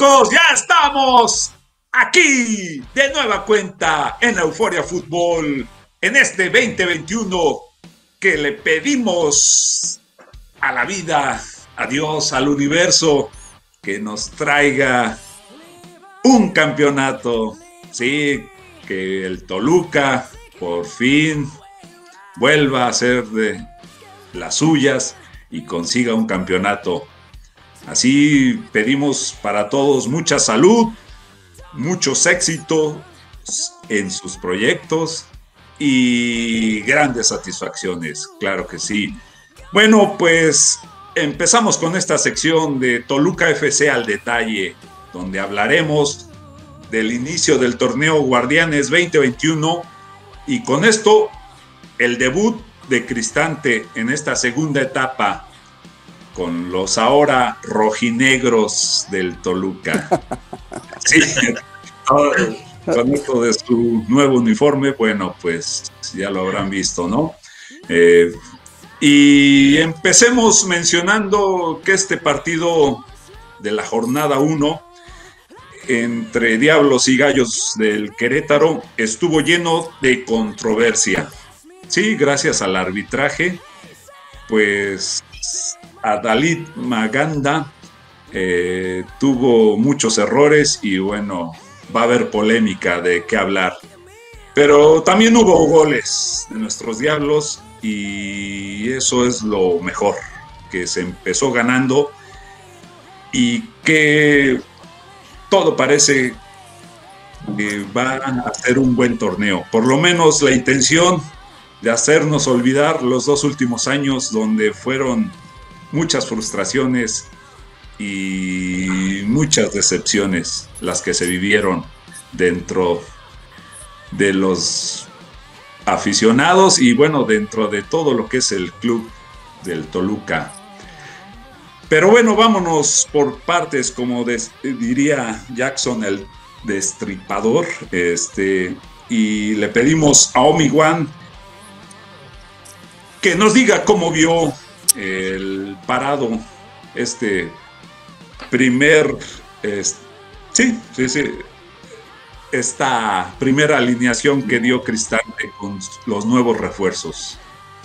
amigos, ya estamos aquí de nueva cuenta en Euforia Fútbol en este 2021 que le pedimos a la vida, a Dios, al universo que nos traiga un campeonato. Sí, que el Toluca por fin vuelva a hacer de las suyas y consiga un campeonato. Así pedimos para todos mucha salud, muchos éxitos en sus proyectos y grandes satisfacciones, claro que sí. Bueno, pues empezamos con esta sección de Toluca FC al detalle, donde hablaremos del inicio del torneo Guardianes 2021 y con esto el debut de Cristante en esta segunda etapa con los ahora rojinegros del Toluca. Sí, con esto de su nuevo uniforme, bueno, pues ya lo habrán visto, ¿no? Y empecemos mencionando que este partido de la jornada 1 entre Diablos y Gallos del Querétaro estuvo lleno de controversia. Sí, gracias al arbitraje, pues Adalid Maganda tuvo muchos errores y bueno, va a haber polémica de qué hablar. Pero también hubo goles de nuestros Diablos y eso es lo mejor, que se empezó ganando y que todo parece que va a ser un buen torneo. Por lo menos la intención de hacernos olvidar los 2 últimos años donde fueron muchas frustraciones y muchas decepciones las que se vivieron dentro de los aficionados y bueno, dentro de todo lo que es el club del Toluca. Pero bueno, vámonos por partes, como diría Jackson el destripador, y le pedimos a Omi-Wan que nos diga cómo vio el parado, primer, esta primera alineación que dio Cristante con los nuevos refuerzos.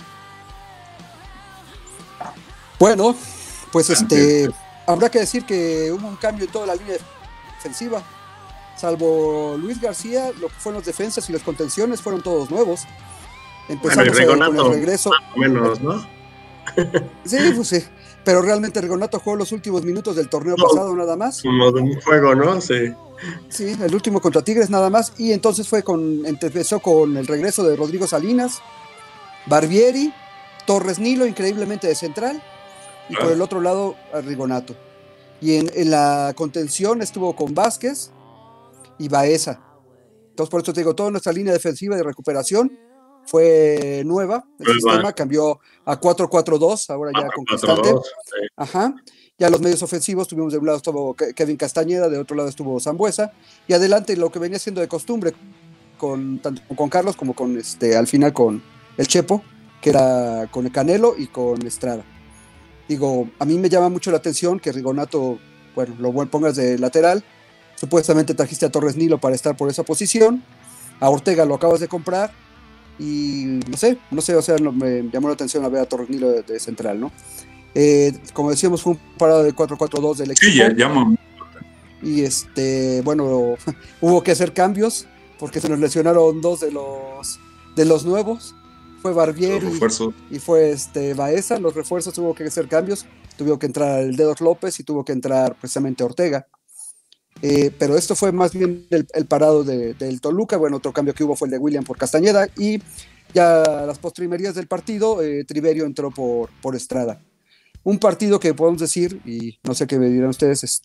Bueno, pues habrá que decir que hubo un cambio en toda la línea defensiva, salvo Luis García, lo que fueron las defensas y las contenciones fueron todos nuevos. Empezamos con el regreso. Más o menos, ¿no? Sí, pues sí. Pero realmente Rigonato jugó los últimos minutos del torneo pasado nada más. Como de un juego, ¿no? Sí. Sí, el último contra Tigres nada más. Y entonces empezó con el regreso de Rodrigo Salinas, Barbieri, Torres Nilo, increíblemente de central. Y por el otro lado, a Rigonato. Y en la contención estuvo con Vázquez y Baeza. Entonces, por eso te digo, toda nuestra línea defensiva de recuperación fue nueva. El sistema cambió a 4-4-2, ahora ya con Cristante. Sí. Ajá. Ya los medios ofensivos tuvimos de un lado estuvo Kevin Castañeda, de otro lado estuvo Sambuesa. Y adelante lo que venía siendo de costumbre, tanto con Carlos como con al final con el Chepo, que era con el Canelo y con Estrada. Digo, a mí me llama mucho la atención que Rigonato, bueno, lo pongas de lateral. Supuestamente trajiste a Torres Nilo para estar por esa posición. A Ortega lo acabas de comprar. Y no sé, o sea, me llamó la atención a ver a Torres Nilo de central, ¿no? Como decíamos, fue un parado de 4-4-2 del equipo. Sí, ya llama. Y bueno, hubo que hacer cambios porque se nos lesionaron 2 de los nuevos. Fue Barbieri y fue Baeza. Los refuerzos tuvo que hacer cambios. Tuvo que entrar el Dedos López y tuvo que entrar precisamente Ortega. Pero esto fue más bien el parado del Toluca. Bueno, otro cambio que hubo fue el de William por Castañeda. Y ya las postrimerías del partido, Triverio entró por Estrada. Un partido que podemos decir, y no sé qué me dirán ustedes,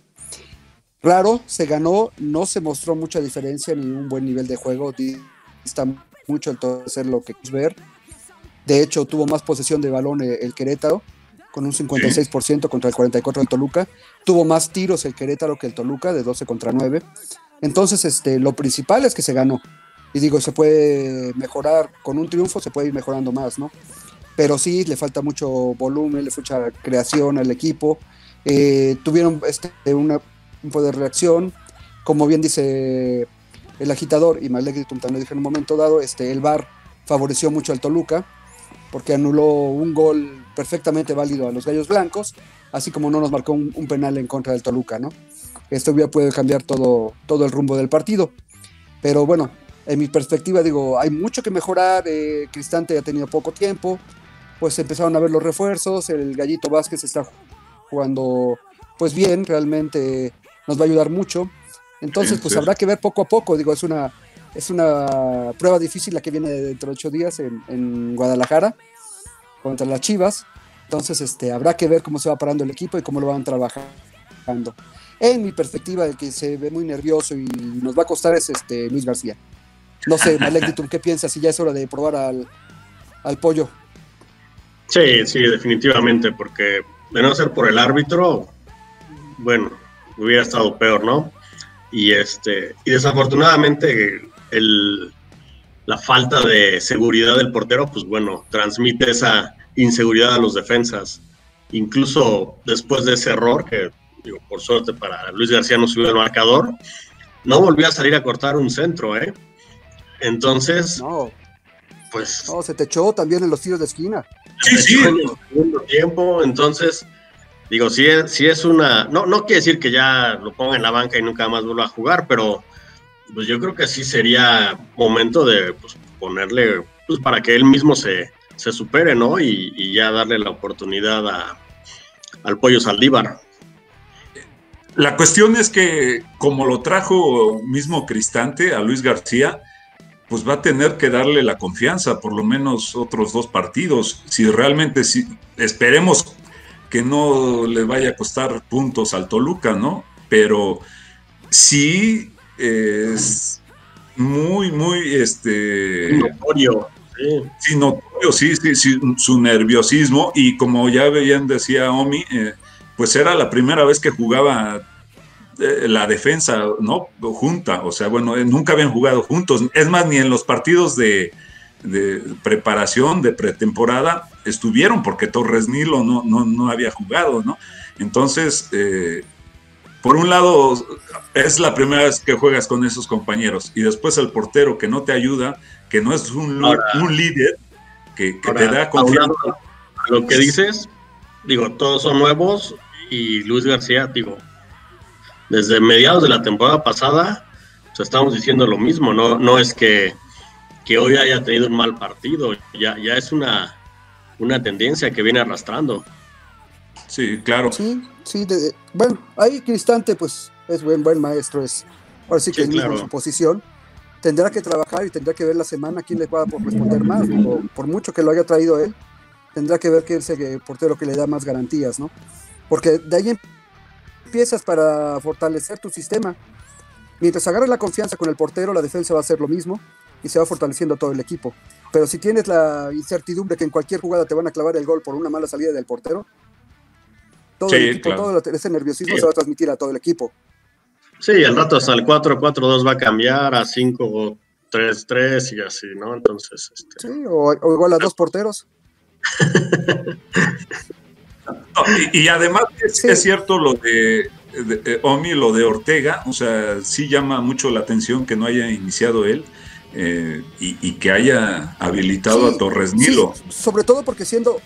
raro, se ganó, no se mostró mucha diferencia ni un buen nivel de juego. Está mucho el hacer lo que quieres ver. De hecho, tuvo más posesión de balón el Querétaro, con un 56% contra el 44% del Toluca. Tuvo más tiros el Querétaro que el Toluca, de 12 contra 9. Entonces, lo principal es que se ganó. Y digo, se puede mejorar, con un triunfo se puede ir mejorando más, ¿no? Pero sí, le falta mucho volumen, le falta creación al equipo. Tuvieron tiempo de reacción. Como bien dice el agitador, y Malegritum también lo dije en un momento dado, el VAR favoreció mucho al Toluca, porque anuló un gol perfectamente válido a los Gallos Blancos, así como no nos marcó un penal en contra del Toluca, ¿no? Esto ya puede cambiar todo el rumbo del partido. Pero bueno, en mi perspectiva, digo, hay mucho que mejorar. Cristante ha tenido poco tiempo, pues empezaron a ver los refuerzos. El Gallito Vázquez está jugando pues bien, realmente nos va a ayudar mucho. Entonces, pues habrá que ver poco a poco. Digo, es una prueba difícil la que viene dentro de 8 días en Guadalajara contra las Chivas. Entonces, habrá que ver cómo se va parando el equipo y cómo lo van trabajando. En mi perspectiva, el que se ve muy nervioso y nos va a costar es Luis García. No sé, Malek, ¿tú qué piensas? Si ya es hora de probar al Pollo. Sí, definitivamente, porque de no ser por el árbitro, bueno, hubiera estado peor, ¿no? Y desafortunadamente la falta de seguridad del portero, pues bueno, transmite esa inseguridad a los defensas. Incluso después de ese error, que digo, por suerte para Luis García no subió el marcador, no volvió a salir a cortar un centro, ¿eh? Entonces, pues... No, se te echó también en los tiros de esquina. Sí. En el segundo tiempo, entonces, digo, si es una... No quiere decir que ya lo ponga en la banca y nunca más vuelva a jugar, pero pues yo creo que sí sería momento de pues, ponerle, pues para que él mismo se supere, ¿no? Y ya darle la oportunidad al Pollo Saldívar. La cuestión es que, como lo trajo mismo Cristante a Luis García, pues va a tener que darle la confianza, por lo menos otros 2 partidos. Si realmente, esperemos que no le vaya a costar puntos al Toluca, ¿no? Pero sí es muy notorio. Sí, notorio, sí, su nerviosismo. Y como ya bien decía Omi, pues era la primera vez que jugaba la defensa, ¿no? Junta, o sea, bueno, nunca habían jugado juntos. Es más, ni en los partidos de preparación, de pretemporada, estuvieron, porque Torres Nilo no había jugado, ¿no? Entonces, por un lado, es la primera vez que juegas con esos compañeros, y después el portero que no te ayuda, que no es un líder, que te da confianza. A lo que dices, digo, todos son nuevos, y Luis García, digo, desde mediados de la temporada pasada, pues estamos diciendo lo mismo, no es que hoy haya tenido un mal partido, ya es una tendencia que viene arrastrando. Sí, claro. Sí, bueno, ahí Cristante pues es buen maestro, ahora sí que es mismo en su posición, tendrá que trabajar y tendrá que ver la semana quién le va a responder más. Por mucho que lo haya traído él, tendrá que ver quién es el portero que le da más garantías, ¿no? Porque de ahí empiezas para fortalecer tu sistema. Mientras agarres la confianza con el portero, la defensa va a hacer lo mismo y se va fortaleciendo todo el equipo. Pero si tienes la incertidumbre que en cualquier jugada te van a clavar el gol por una mala salida del portero, todo el equipo, claro, todo ese nerviosismo se va a transmitir a todo el equipo. Sí, al rato hasta el 4-4-2 va a cambiar a 5-3-3 y así, ¿no? Entonces... Sí, o igual a 2 porteros. Y además es cierto lo de Omi, lo de Ortega, o sea, sí llama mucho la atención que no haya iniciado él y que haya habilitado a Torres Nilo. Sí, sobre todo porque siendo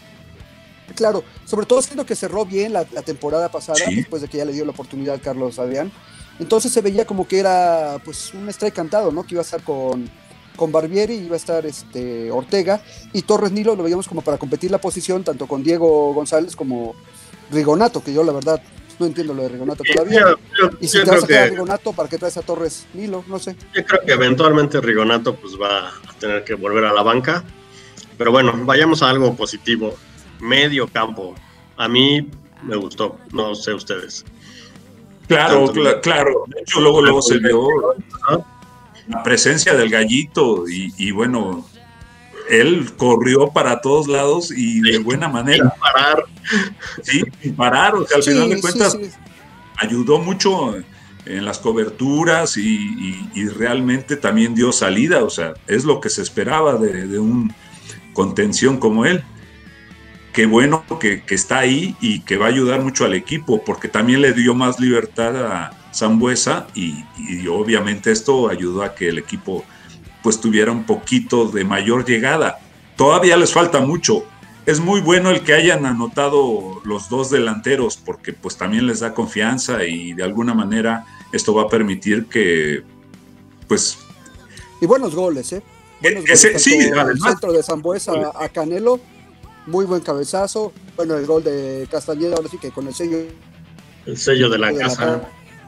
que cerró bien la temporada pasada, después de que ya le dio la oportunidad a Carlos Adrián. Entonces se veía como que era pues un strike cantado, ¿no? Que iba a estar con Barbieri, iba a estar Ortega, y Torres Nilo lo veíamos como para competir la posición tanto con Diego González como Rigonato, que yo la verdad no entiendo lo de Rigonato todavía. Y si te vas a quedar a Rigonato, ¿para qué traes a Torres Nilo? No sé. Yo creo que eventualmente Rigonato pues va a tener que volver a la banca, pero bueno, vayamos a algo positivo. Medio campo, a mí me gustó, no sé ustedes. Claro. De hecho, luego se vio la presencia del Gallito y bueno, él corrió para todos lados y de buena manera. Sin parar. O sea, al final de cuentas ayudó mucho en las coberturas y realmente también dio salida. O sea, es lo que se esperaba de un contención como él. Qué bueno que está ahí y que va a ayudar mucho al equipo, porque también le dio más libertad Sambuesa y obviamente esto ayudó a que el equipo pues tuviera un poquito de mayor llegada. Todavía les falta mucho. Es muy bueno el que hayan anotado los dos delanteros porque pues también les da confianza y de alguna manera esto va a permitir que pues... Y buenos goles, ¿eh? Buenos goles, sí, el centro de Sambuesa a Canelo, muy buen cabezazo. Bueno, el gol de Castañeda, ahora sí que con el sello de la casa.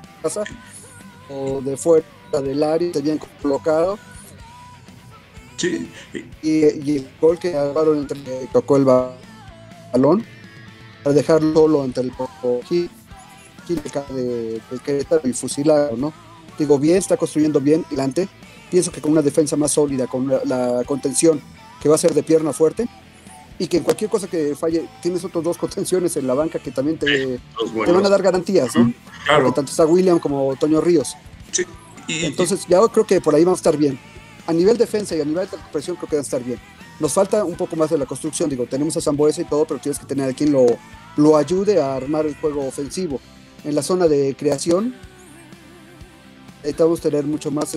O de fuera del área, bien colocado. Sí. Y el gol que Álvaro le tocó el balón para dejarlo solo entre el de Querétaro y fusilado, ¿no? Digo, bien, está construyendo bien delante. Pienso que con una defensa más sólida, con la contención que va a ser de pierna fuerte, y que en cualquier cosa que falle, tienes otros dos contenciones en la banca que también te van a dar garantías, ¿no? Claro. Porque tanto está William como Toño Ríos. Sí. Entonces, ya creo que por ahí vamos a estar bien. A nivel defensa y a nivel de recuperación creo que van a estar bien. Nos falta un poco más de la construcción, digo, tenemos a Sambuesa y todo, pero tienes que tener a quien lo ayude a armar el juego ofensivo. En la zona de creación, necesitamos tener mucho más,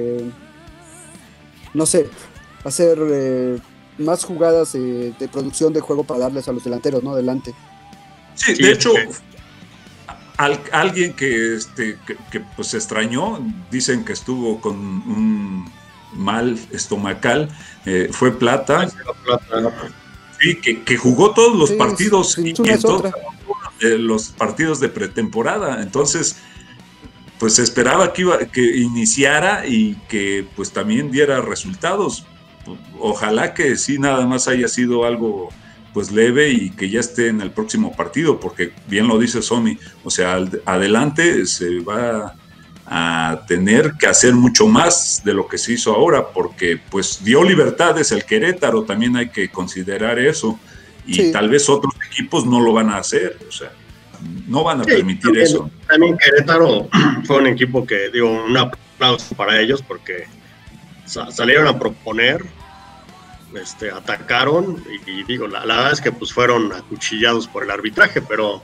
no sé, hacer más jugadas de producción de juego para darles a los delanteros, ¿no? Adelante. Sí, de hecho, alguien que pues se extrañó, dicen que estuvo con un mal estomacal, fue Plata. Sí, que jugó todos los partidos y los partidos de pretemporada. Entonces, pues se esperaba que iniciara y que pues también diera resultados. Ojalá que sí, nada más haya sido algo pues leve y que ya esté en el próximo partido, porque bien lo dice Somi, o sea, adelante se va a tener que hacer mucho más de lo que se hizo ahora, porque pues dio libertades el Querétaro, también hay que considerar eso, y tal vez otros equipos no lo van a hacer, o sea, no van a permitir eso. También Querétaro fue un equipo que, digo, un aplauso para ellos, porque salieron a proponer, atacaron, y digo, la verdad es que pues fueron acuchillados por el arbitraje, pero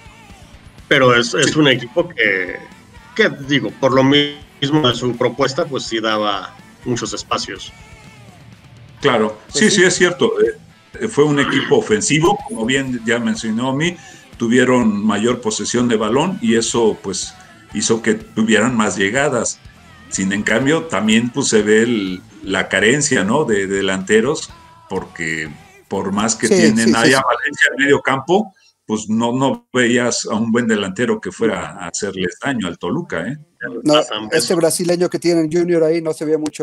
es un equipo que digo, por lo mismo de su propuesta, pues sí daba muchos espacios. Claro, sí, es cierto. Fue un equipo ofensivo, como bien ya mencionó Mi, tuvieron mayor posesión de balón y eso pues hizo que tuvieran más llegadas. Sin en cambio, también pues se ve la carencia, ¿no? de delanteros, porque por más que tienen allá Valencia en medio campo, pues no veías a un buen delantero que fuera a hacerles daño al Toluca, ¿eh? No, este brasileño que tienen Junior ahí no se ve mucho.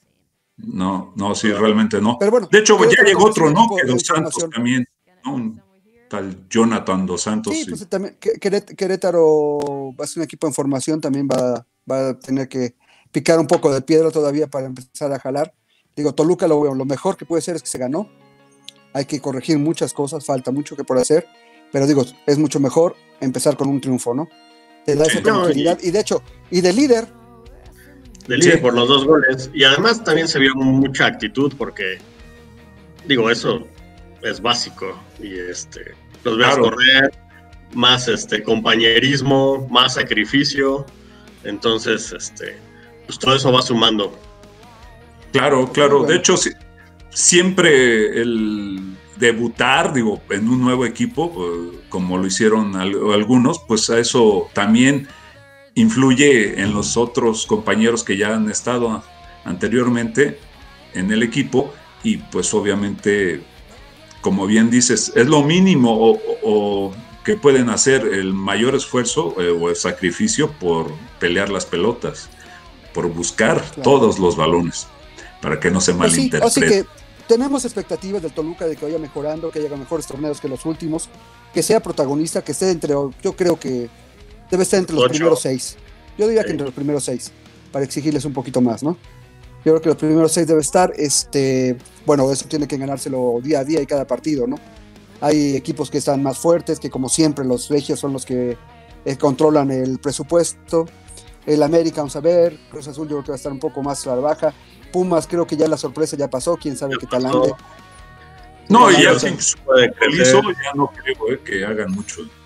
No, sí, realmente no. Pero bueno, de hecho, ya llegó otro, ¿no? Que Dos Santos también, ¿no? Un tal Jonathan Dos Santos. Sí, pues también Querétaro va a ser un equipo en formación, también va a tener que picar un poco de piedra todavía para empezar a jalar. Digo, Toluca lo mejor que puede ser es que se ganó. Hay que corregir muchas cosas, falta mucho que por hacer. Pero digo, es mucho mejor empezar con un triunfo, ¿no? Te da esa tranquilidad. Y de hecho, y de líder. De líder por los 2 goles. Y además también se vio mucha actitud porque, digo, eso es básico. Y los ves correr, más compañerismo, más sacrificio. Entonces, pues todo eso va sumando. Claro. De hecho, siempre el debutar, digo, en un nuevo equipo, como lo hicieron algunos, pues a eso también influye en los otros compañeros que ya han estado anteriormente en el equipo y pues obviamente, como bien dices, es lo mínimo o que pueden hacer el mayor esfuerzo o el sacrificio por pelear las pelotas, por buscar todos los balones, para que no se malinterprete. Así que tenemos expectativas del Toluca de que vaya mejorando, que haya mejores torneos que los últimos, que sea protagonista, que esté yo creo que debe estar entre los primeros 6. Yo diría que entre los primeros 6, para exigirles un poquito más, ¿no? Yo creo que los primeros 6 debe estar, bueno, eso tiene que ganárselo día a día y cada partido, ¿no? Hay equipos que están más fuertes, que como siempre los regios son los que controlan el presupuesto. El América, vamos a ver, Cruz Azul yo creo que va a estar un poco más a la baja. Pumas creo que ya la sorpresa ya pasó, quién sabe qué tal ande. No, y ya sin ya no creo que hagan mucho.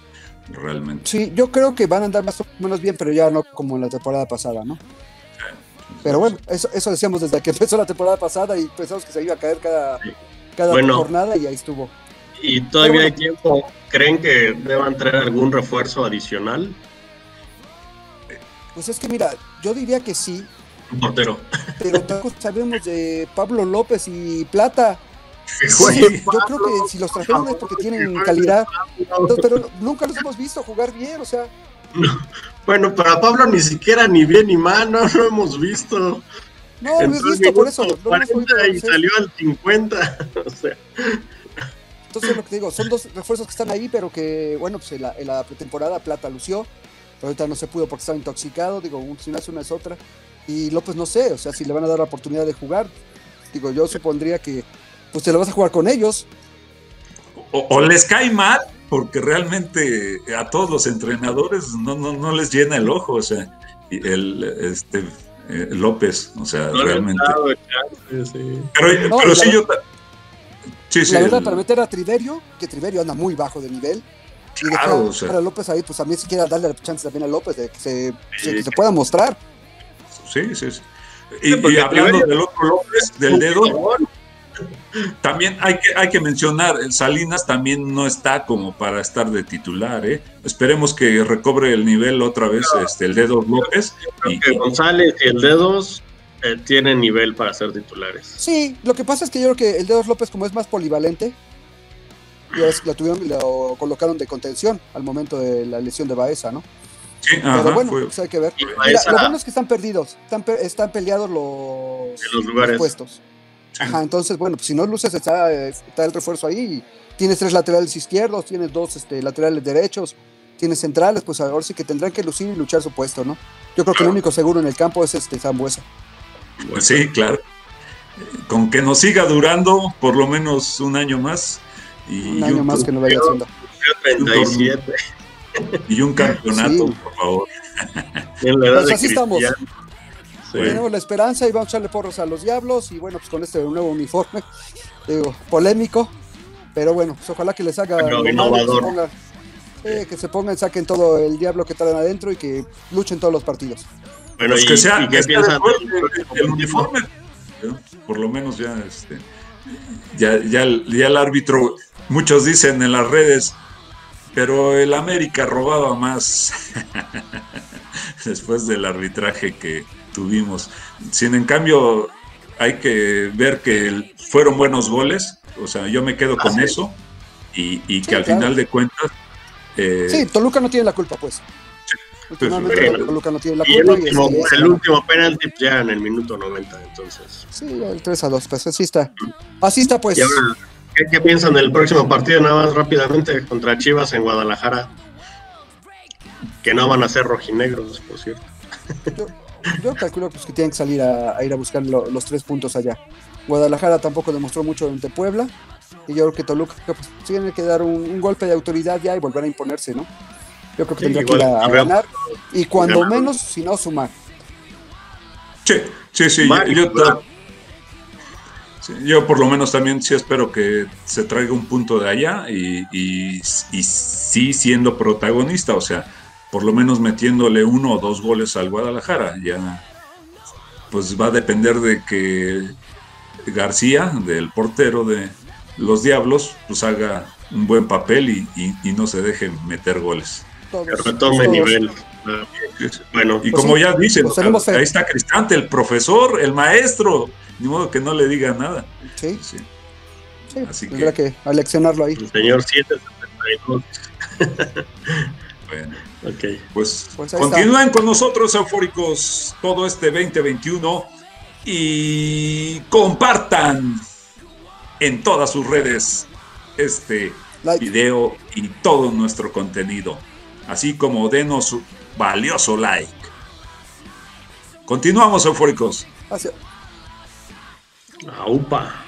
realmente. Sí, yo creo que van a andar más o menos bien, pero ya no como en la temporada pasada, ¿no? Pero bueno, eso decíamos desde que empezó la temporada pasada y pensamos que se iba a caer cada jornada y ahí estuvo. Y todavía hay tiempo. ¿Creen que deban traer algún refuerzo adicional? Pues es que mira, yo diría que sí. Un portero. Pero tampoco sabemos de Pablo López y Plata. Sí. Yo creo que si los trajeron es porque tienen calidad. Pero nunca los hemos visto jugar bien, o sea. Bueno, para Pablo ni siquiera ni bien ni mal, no lo hemos visto. No, lo he visto, por eso. Y salió al 50. O sea. Entonces lo que te digo, son dos refuerzos que están ahí, pero que, bueno, pues en la pretemporada Plata lució, pero ahorita no se pudo porque estaba intoxicado, digo, si una es una es otra. Y López no sé, o sea, si le van a dar la oportunidad de jugar, digo, yo supondría que pues te lo vas a jugar con ellos. O les cae mal, porque realmente a todos los entrenadores no les llena el ojo, o sea, López, o sea, no realmente. Sí. Pero sí, yo. Sí, la verdad, para meter a Triverio, que Triverio anda muy bajo de nivel, y dejar a López ahí, pues también si quiera darle la chance también a López de que se pueda mostrar. Sí. Y hablando del otro López, del dedo, también hay que mencionar, Salinas también no está como para estar de titular, ¿eh? Esperemos que recobre el nivel otra vez el dedo López. Yo creo que González y el Dedos tienen nivel para ser titulares. Sí, lo que pasa es que yo creo que el Dedos López, como es más polivalente, ya es que lo colocaron de contención al momento de la lesión de Baeza, ¿no? Sí, pero bueno, pues hay que ver. Mira, lo bueno es que están perdidos, están peleados los puestos. Sí. Ajá, entonces, bueno, pues si no luces, está el refuerzo ahí. Tienes 3 laterales izquierdos, tienes 2 laterales derechos, tienes centrales, pues ahora sí que tendrán que lucir y luchar su puesto, ¿no? Yo creo que el único seguro en el campo es Sambuesa. Pues sí, claro. Con que nos siga durando por lo menos un año más. Un año más que no vaya haciendo. 37. Y un campeonato, sí. Por favor. Pues así estamos. Sí. Tenemos la esperanza y vamos a echarle porros a los Diablos. Y bueno, pues con este nuevo uniforme, digo, polémico. Pero bueno, pues ojalá que les haga innovador. Que se pongan, saquen todo el diablo que traen adentro y que luchen todos los partidos. Bueno, pues que sea, ¿qué piensan el uniforme? Por lo menos ya el árbitro, muchos dicen en las redes, pero el América robaba más después del arbitraje que tuvimos. Sin en cambio, hay que ver que fueron buenos goles, o sea, yo me quedo con eso y que sí, al final de cuentas... sí, Toluca no tiene la culpa, pues. Últimamente Toluca no tiene la culpa. El último penalti ya en el minuto 90, entonces. Sí, el 3-2, pues así está. Así está, pues. Y ahora, ¿qué piensan del próximo partido? Nada más rápidamente, contra Chivas en Guadalajara. Que no van a ser rojinegros, por cierto. Yo calculo pues, que tienen que salir a ir a buscar los 3 puntos allá. Guadalajara tampoco demostró mucho ante Puebla. Y yo creo que Toluca pues, tiene que dar un golpe de autoridad ya y volver a imponerse, ¿no? Yo creo que tendría que ir a ganar y cuando menos, si no, sumar. Sí. Yo por lo menos también sí espero que se traiga un punto de allá y sí siendo protagonista, o sea, por lo menos metiéndole 1 o 2 goles al Guadalajara. Ya pues va a depender de que García, del portero de los Diablos, pues haga un buen papel y no se deje meter goles. Que retome nivel. Bueno, y como ya dicen, ahí está Cristante, el profesor, el maestro, ni modo que no le diga nada. Sí. Así tendrá que aleccionarlo ahí. El señor 772. Bueno, okay. Pues continúen con nosotros, eufóricos, todo este 2021 y compartan en todas sus redes video y todo nuestro contenido, así como denos su valioso like. Continuamos, eufóricos. Gracias. Aupa.